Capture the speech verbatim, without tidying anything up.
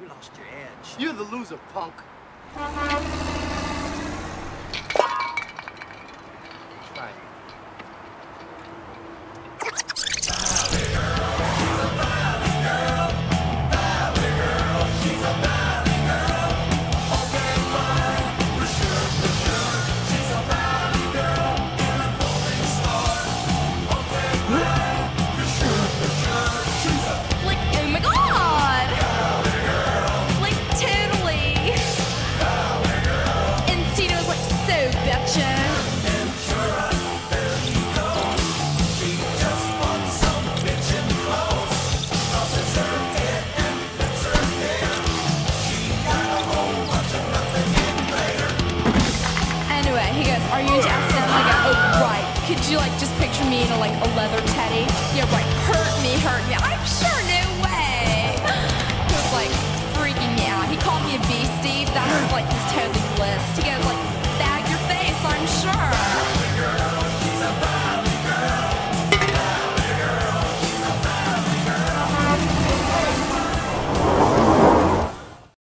You lost your edge. You're the loser, punk. Try it. Are you into S M? Like, oh, right. Could you, like, just picture me in a, like, a leather teddy? Yeah, right. Hurt me, hurt me. I'm sure